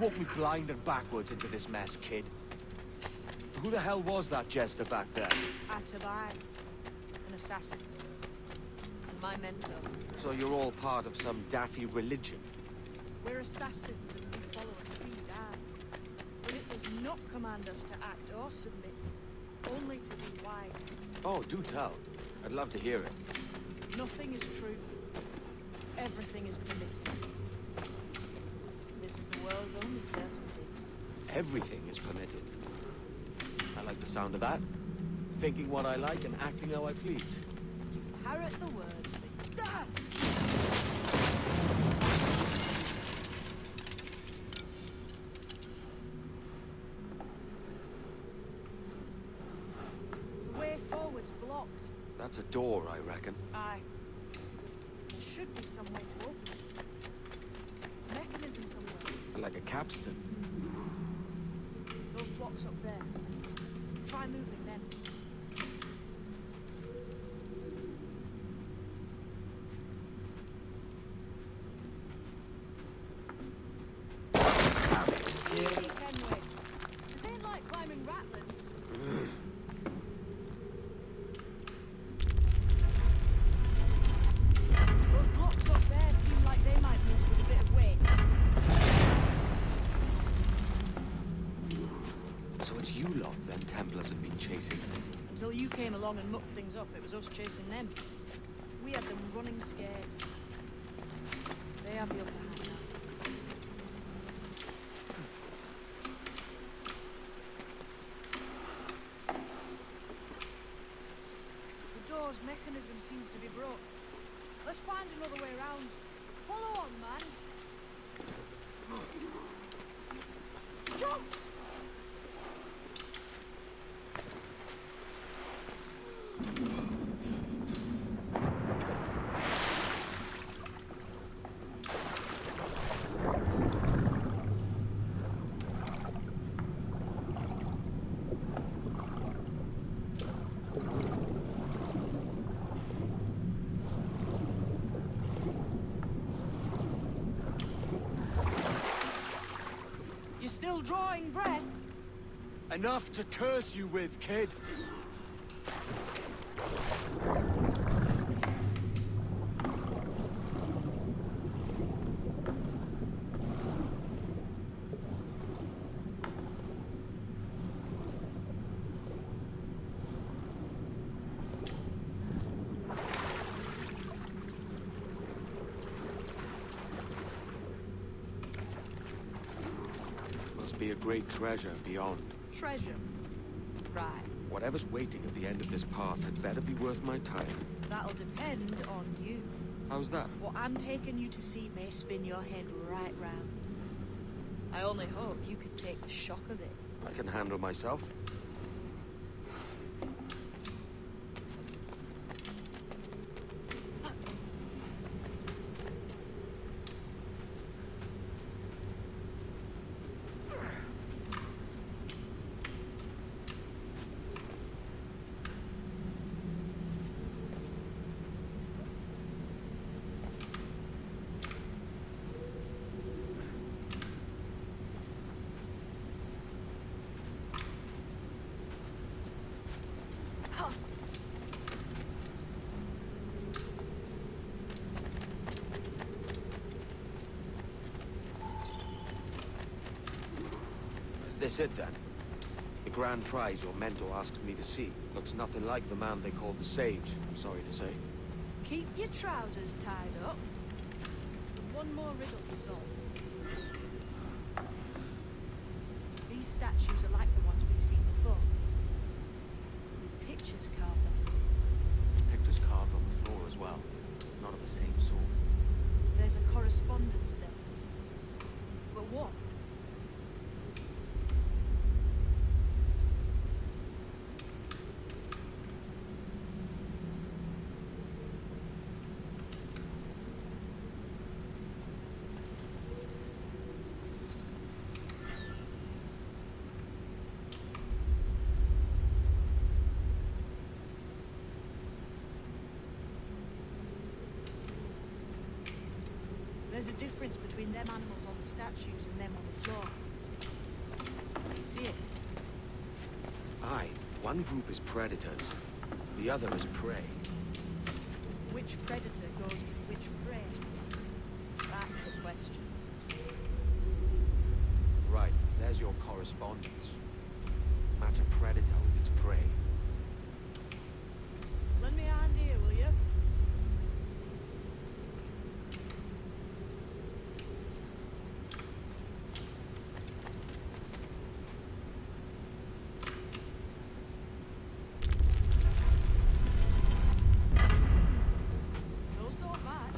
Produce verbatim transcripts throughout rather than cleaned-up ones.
walked me blind and backwards into this mess, kid. Who the hell was that jester back there? Atabai, an assassin. And my mentor. So you're all part of some daffy religion? We're assassins and we follow a creed, aye. But it does not command us to act or submit, only to be wise. Oh, do tell. I'd love to hear it. Nothing is true. Everything is permitted. This is the world's only certainty. Everything is permitted. I like the sound of that. Thinking what I like and acting how I please. You parrot the words, but... Ah! The way forward's blocked. That's a door, I reckon. Aye. There should be some way to open it. A mechanism somewhere. Like a capstan. Those blocks up there. Try moving them. Steady, Kenway. This ain't like climbing ratlins. Those blocks up there seem like they might move with a bit of weight. So it's you lot then Templars have been chasing. Until you came along and mucked things up, it was us chasing them. We had them running scared. They have the upper hand now. The door's mechanism seems to be broke. Let's find another way around. Follow on, man. Jump! Still drawing breath? Enough to curse you with, kid. Be a great treasure beyond. Treasure? Right. Whatever's waiting at the end of this path had better be worth my time. That'll depend on you. How's that? What I'm taking you to see may spin your head right round. I only hope you can take the shock of it. I can handle myself. Is this it then? The grand prize your mentor asked me to see. Looks nothing like the man they called the Sage, I'm sorry to say. Keep your trousers tied up. One more riddle to solve. These statues are like the ones we've seen before. With pictures carved on them. Pictures carved on the floor as well. Not of the same sort. There's a correspondence there. But what? There's a difference between them animals on the statues and them on the floor. You see it? Aye, one group is predators, the other is prey. Which predator goes with which prey? That's the question. Right, there's your correspondence. Match a predator with its prey. Lend me a hand here, will you? Those don't match.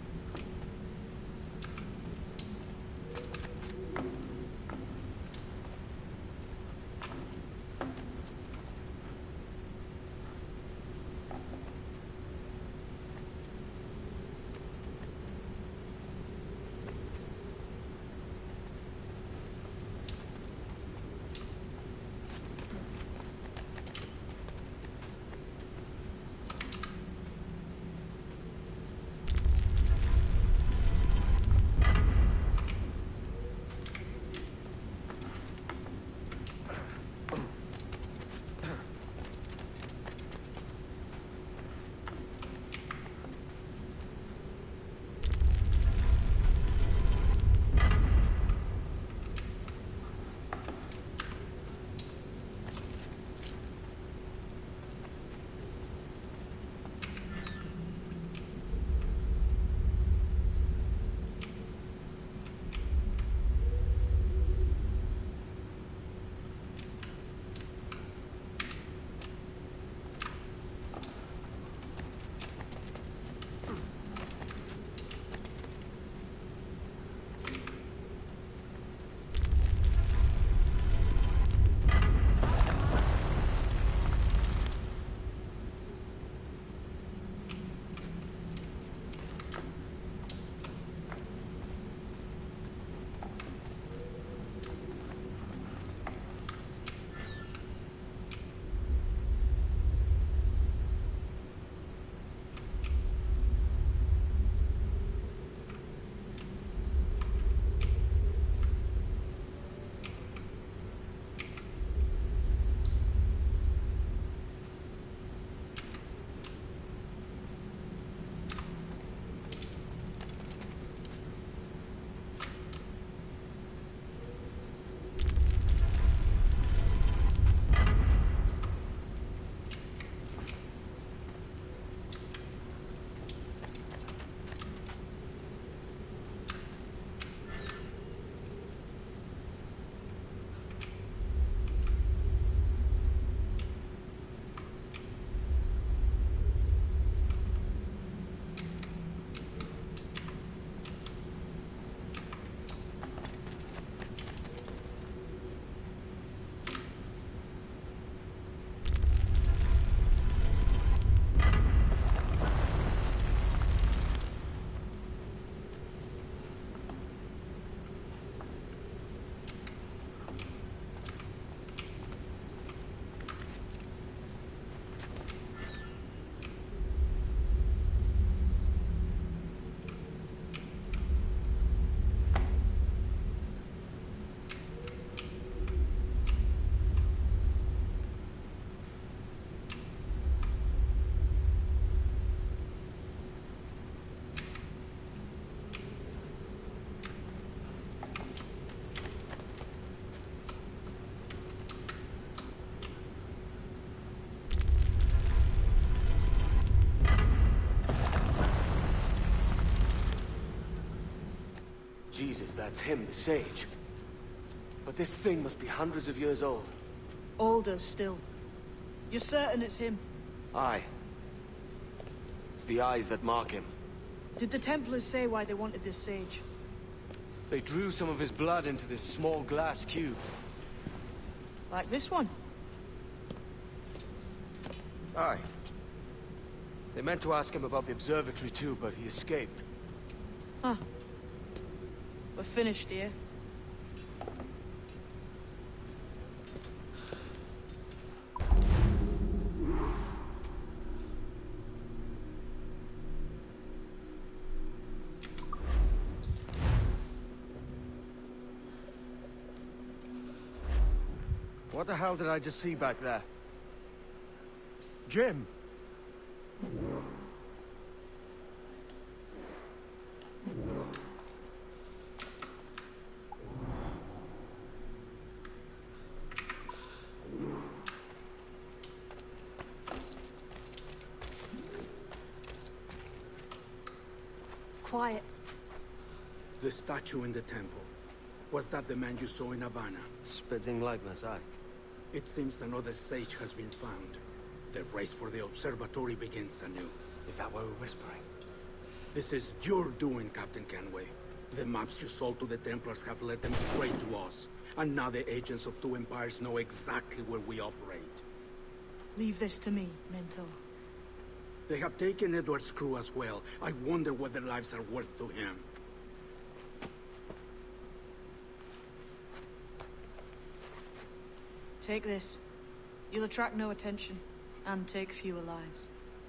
Jesus, that's him, the sage. But this thing must be hundreds of years old. Older still. You're certain it's him? Aye. It's the eyes that mark him. Did the Templars say why they wanted this sage? They drew some of his blood into this small glass cube. Like this one? Aye. They meant to ask him about the observatory too, but he escaped. Huh. We're finished here. What the hell did I just see back there? Jim! Quiet. The statue in the temple. Was that the man you saw in Havana? Spitting likeness, aye. It seems another sage has been found. The race for the observatory begins anew. Is that why we're whispering? This is your doing, Captain Kenway. The maps you sold to the Templars have led them straight to us. And now the agents of two empires know exactly where we operate. Leave this to me, Mentor. They have taken Edward's crew as well. I wonder what their lives are worth to him. Take this. You'll attract no attention, and take fewer lives.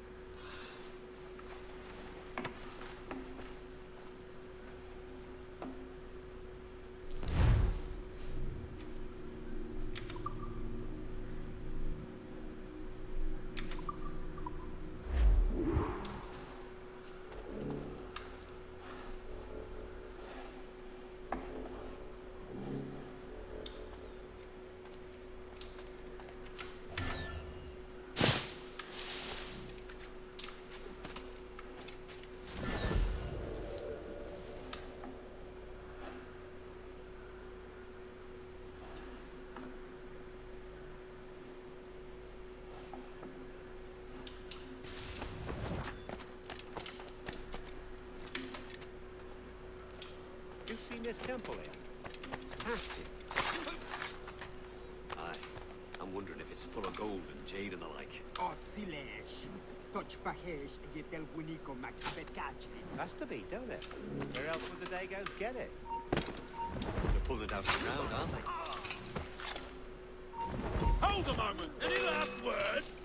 You seen this temple here? It's massive. Aye. I'm wondering if it's full of gold and jade and the like. Has to be, don't it? Where else would the Dagos get it? They're pulling it out of the ground, aren't they? Hold a moment! Any last words?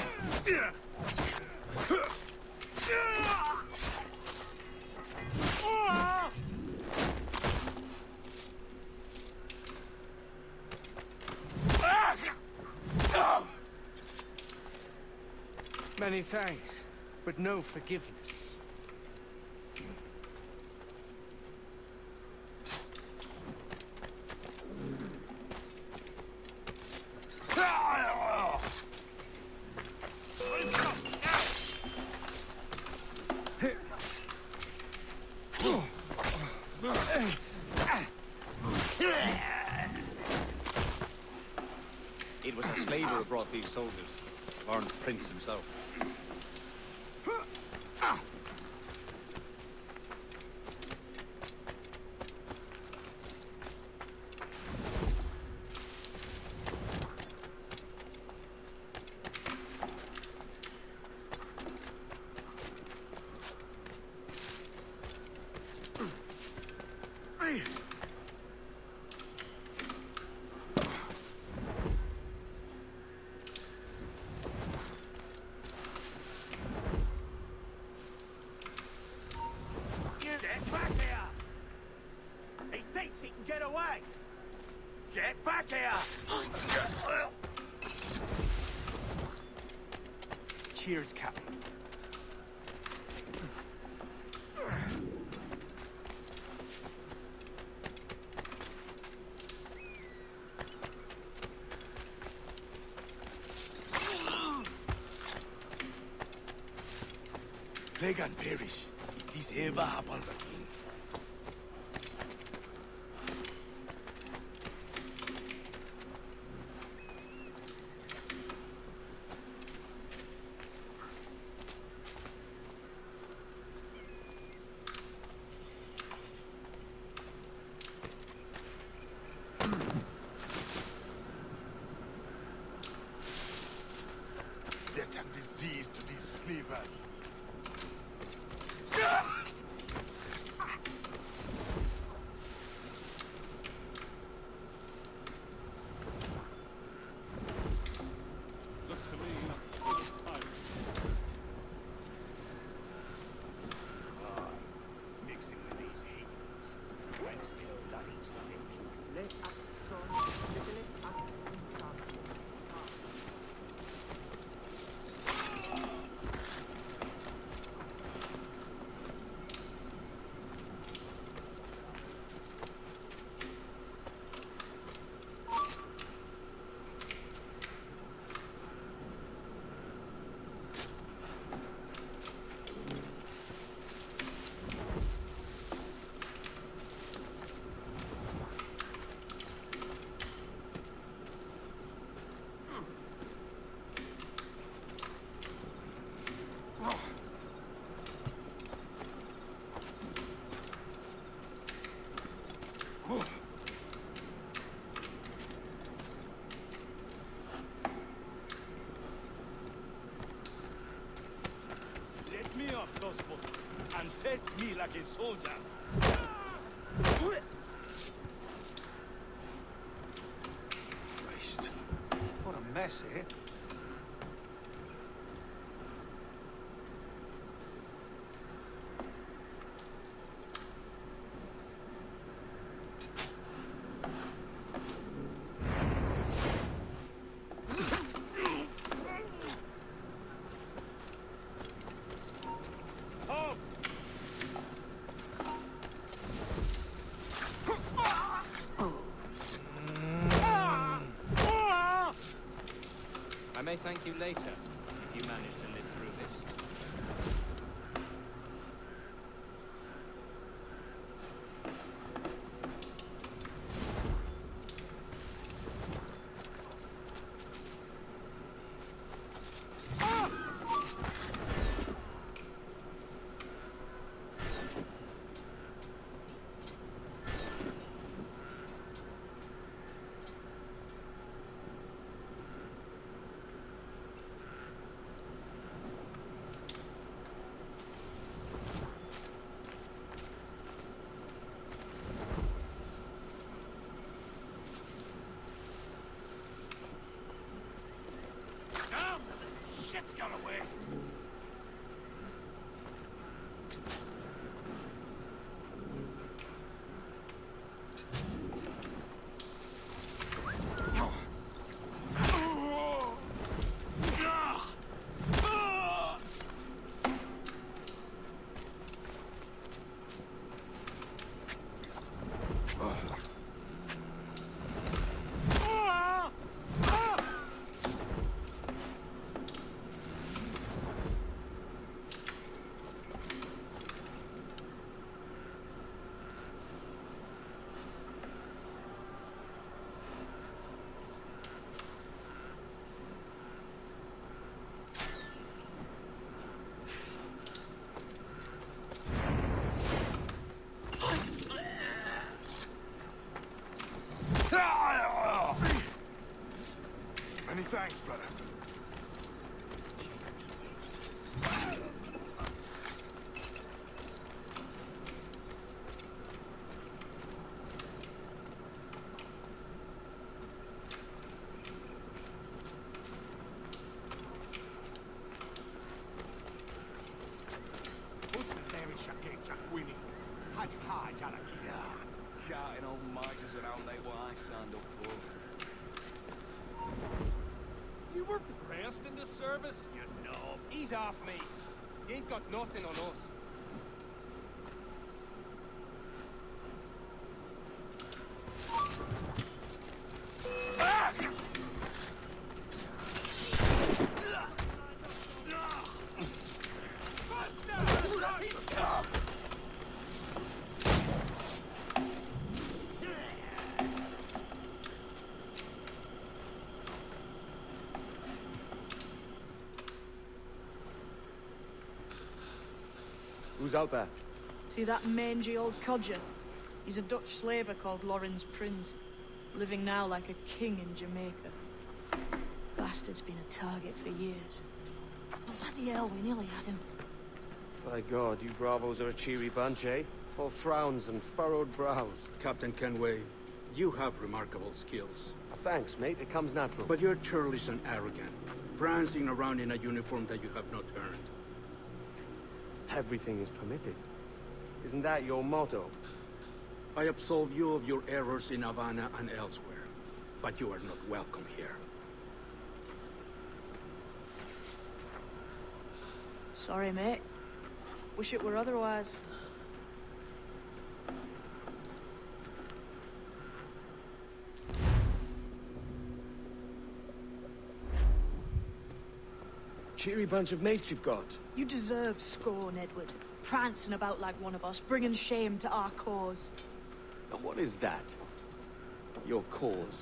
Many thanks, but no forgiveness. It was a slaver who brought these soldiers. Lawrence Prince himself. Get back here! He thinks he can get away! Get back here! Cheers, Captain. Plague and perish. If this ever happens again. Death and disease to these slavers. like his soldier. Christ. What a mess, eh? I may thank you later, if you manage to live through this. Shit's got away. Many thanks, brother. Shouting old misers around ain't what I signed up for. You were pressed into service? You know. Ease off, mate. You ain't got nothing on us. Who's out there? See that mangy old codger? He's a Dutch slaver called Lawrence Prince, living now like a king in Jamaica. Bastard's been a target for years. Bloody hell, we nearly had him. By God, you bravos are a cheery bunch, eh? All frowns and furrowed brows. Captain Kenway, you have remarkable skills. Thanks, mate. It comes natural. But you're churlish and arrogant, prancing around in a uniform that you have not earned. Everything is permitted. Isn't that your motto? I absolve you of your errors in Havana and elsewhere, but you are not welcome here. Sorry, mate. Wish it were otherwise. Cheery bunch of mates you've got. You deserve scorn, Edward. Prancing about like one of us, bringing shame to our cause. And what is that? Your cause?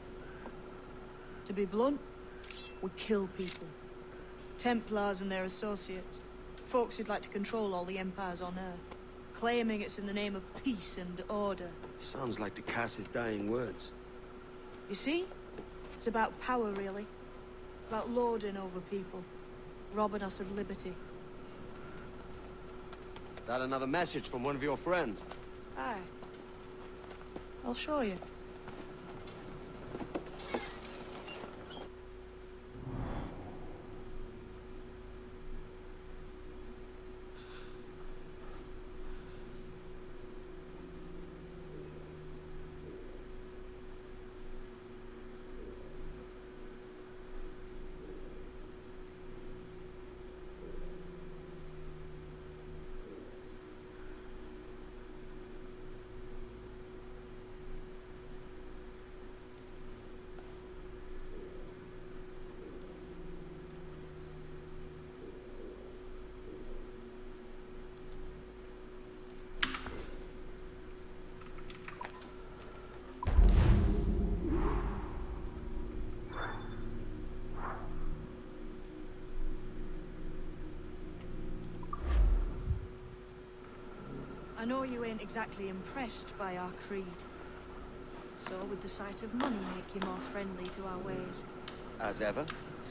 To be blunt, we kill people. Templars and their associates. Folks who'd like to control all the empires on Earth. Claiming it's in the name of peace and order. Sounds like to Cass's dying words. You see? It's about power, really. About lording over people. Robbing us of liberty. that another message from one of your friends? Aye. I'll show you. I know you ain't exactly impressed by our creed. So would the sight of money make you more friendly to our ways? As ever.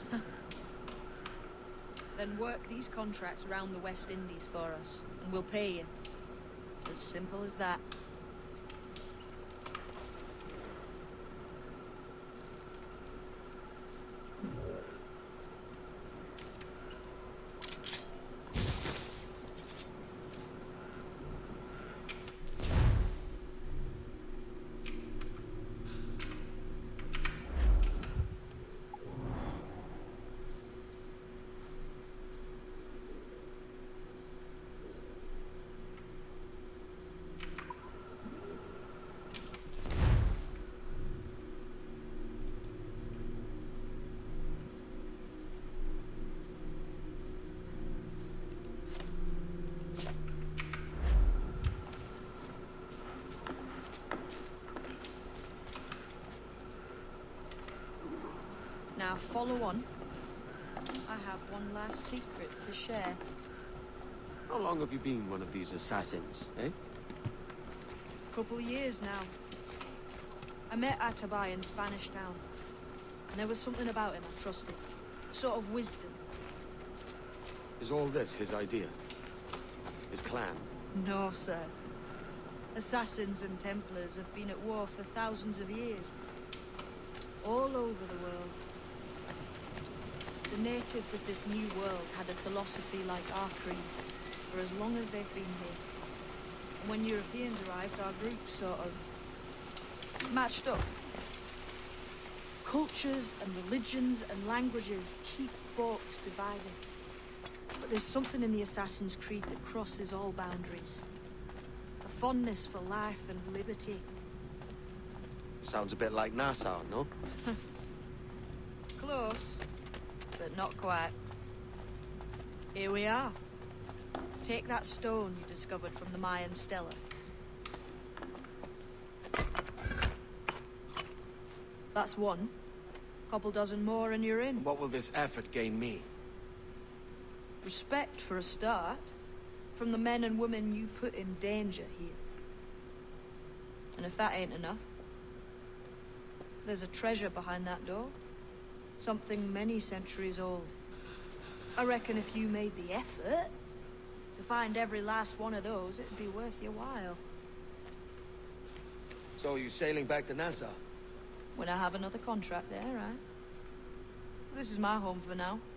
Then work these contracts round the West Indies for us, and we'll pay you. As simple as that. Now follow on. I have one last secret to share. How long have you been one of these assassins, eh? Couple years now. I met Atabai in Spanish Town, and there was something about him I trusted. A sort of wisdom. Is all this his idea? His clan? No, sir. Assassins and Templars have been at war for thousands of years. All over the world. The natives of this new world had a philosophy like our creed, for as long as they've been here. And when Europeans arrived, our groups sort of matched up. Cultures and religions and languages keep folks divided. But there's something in the Assassin's Creed that crosses all boundaries. A fondness for life and liberty. Sounds a bit like Nassau, no? Close, but not quite. Here we are. Take that stone you discovered from the Mayan Stela. That's one. Couple dozen more and you're in. What will this effort gain me? Respect for a start. From the men and women you put in danger here. And if that ain't enough, there's a treasure behind that door. Something many centuries old. I reckon if you made the effort to find every last one of those, it'd be worth your while. So you sailing back to Nassau? When I have another contract there, right? This is my home for now.